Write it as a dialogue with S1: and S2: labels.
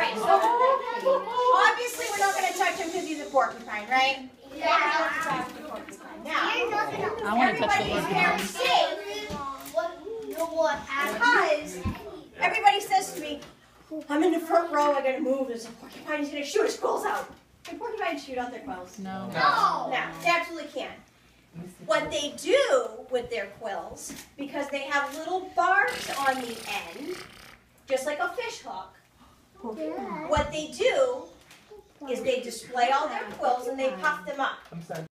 S1: right, so obviously we're not going to touch him because he's a porcupine, right? Yeah. Now,
S2: I want to touch the
S1: everybody's very safe because everybody says to me, I'm in the front row, I gotta move, there's a porcupine, he's gonna shoot his quills out. Can porcupines shoot out their quills?
S2: No.
S1: No, they absolutely can't. What they do with their quills, because they have little barbs on the end, just like a fish hook, what they do is they display all their quills and they puff them up.